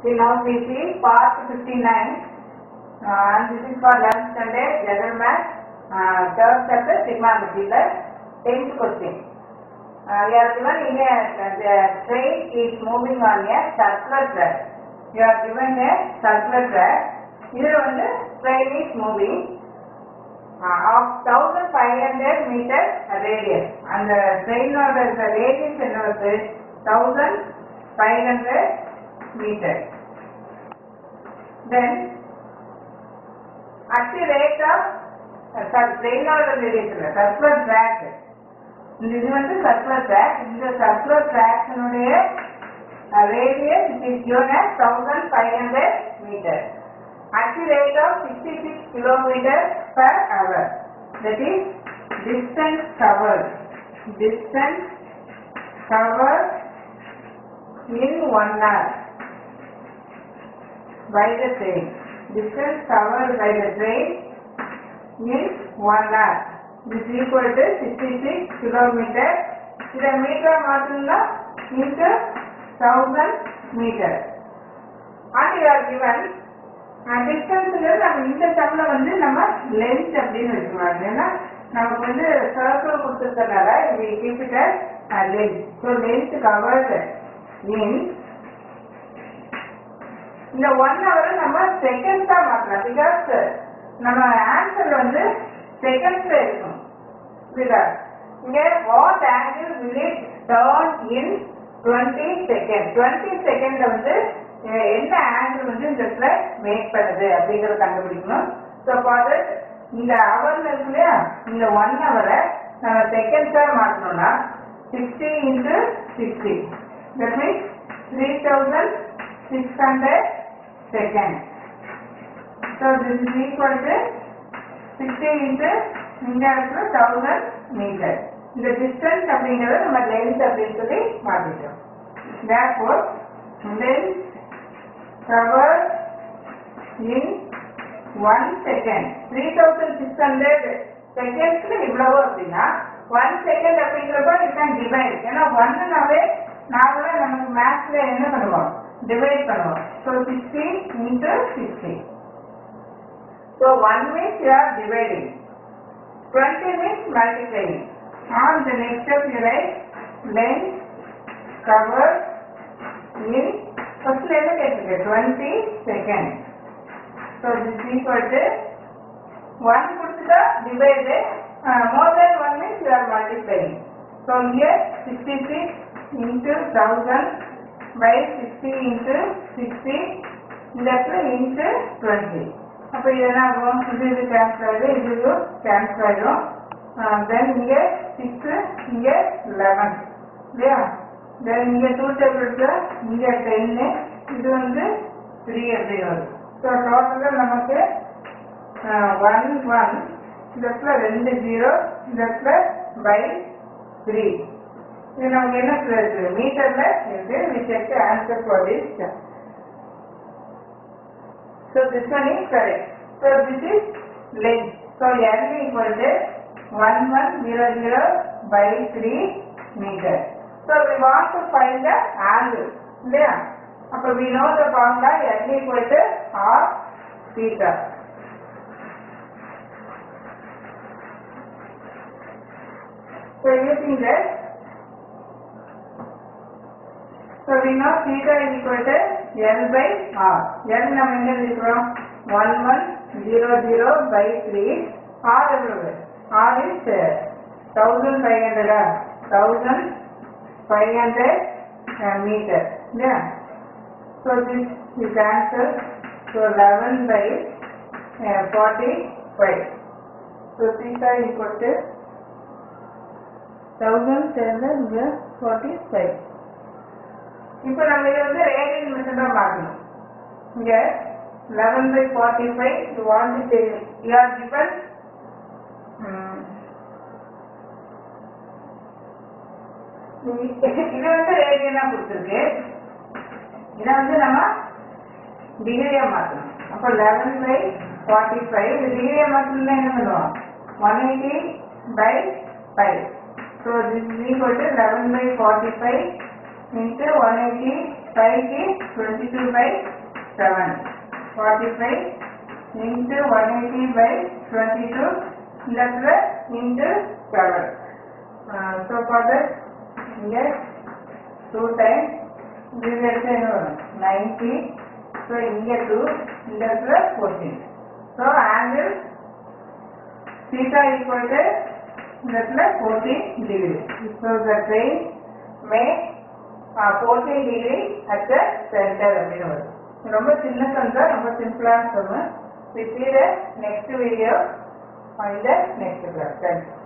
Okay, now we see part 59 and this is for 11th standard general math, third chapter trigonometry, the 10th question. We are given here the train is moving on a circular track. You are given a circular track. Here on the train is moving of 1500 meter radius and the train or the radius is 1500 meter. Then at the rate of train or the radius circular track. This is the circular track. In the circular track radius is given as 1500 meter. At the rate of 66 kilometers per hour. That is distance covered. Distance covered in 1 hour by the train. Distance covered by the train in 1 hour. This is equal to 66 kilometers. This meter into 1000 meters. And you are given distance இந்த சம்ல நம்ம length அப்படின்னு வச்சுக்கலாம். ஏன்னா நமக்கு circle கொடுத்துருக்கனால we keep it as length. So length covered in இந்த 1 hour நம்ம செகண்ட்ஸா மாற்றலாம். பிகாஸ் நம்ம ஆன்சர் செகண்ட்ஸ்ல இருக்கும். பிகாஸ் இங்க what angle will it turn in 20 seconds. 20 second என்ன ஆங்கிள் இந்த இடத்துல மேக் பண்ணுது அப்படிங்கறத கண்டுபிடிக்கணும். ஸோ ஃபார் தட் இந்த ஹவர்ல இருக்கு இல்லையா, இந்த 1 ஹவரை நம்ம செகண்ட்ஸா மாற்றணும்னா 60 into 60. That means 3600 seconds. So this is equal to 60 into இந்த இடத்துல 1000 meters. இந்த டிஸ்டன்ஸ் அப்படிங்கறத நம்ம லென்த் அப்படின்னு சொல்லி மாத்திட்டோம். Therefore length covered in 1 second. 3600 seconds இவ்வளவு அப்படின்னா 1 second அப்படிங்கிறப்ப you can divide. ஏன்னா 1 நாவே நார்மலா நமக்கு மேத்ஸ்ல என்ன பண்ணுவோம், டிவைட் பண்ணுவோம். So 60 into 60. So 1 means you are dividing. 20 means multiplying. On the next step you write length covered in first என்ன கேட்டிருக்கு 20 seconds. So this is equal to 1 கொடுத்துட்டா divide, more than 1 means you are multiplying. So here 66 into 1000 by 60 into 60 இந்த இடத்துல into 20. அப்போ இதெல்லாம் ஆகும், இது cancel ஆகிடும், இது கேன்சல் ஆகிடும். தென் இங்கே 6 இங்கே 11 இல்லையா. தென் இங்கே 2 டேபிள் இங்கே 10 இது 3 அப்படி வரும். ஸோ டோட்டலாக நமக்கு 1 1 இந்த இடத்துல 2 0 இந்த இடத்துல by 3. இது நமக்கு என்ன இருக்கு மீட்டர்ல இருக்கு. we check the answer for this. So this one is correct. So this is length. So L equal to 1100 by 3 meter. So we want to find the angle. Yeah. So we know the formula L equal to R theta. So using that, so we know theta is equal to L by R. L நம்ம எங்க எழுதிக்கிறோம் 1100 by 3. R எவ்வளவு? R is 1500 meter. Yeah. So this is answer. So 11 by 45. So theta equal to 1745. இப்போ நம்ம இதை radian மெத்தடா மாற்றணும். இங்க 11 by 45 you want to say you are given இது ரேடியனா கொடுத்துருக்கு. இதை நம்ம டிகிரியா மாற்றணும். அப்போ 11 by 45 இது டிகிரியா மாற்றணும்னா என்ன பண்ணுவோம் 180 by 5. So this is equal to 11 by 45 into 180 pi is 22 by 7. 45 into 180 by 22 into 7. So for that, here 2 times, this is 90. So here 2, here 14. So angle theta equal to 14 degree. So the train may 14 degree at the center. ரொம்ப சின்ன சந்தா ரொம்ப சிம்பிளான sum. We see the next video on the next class.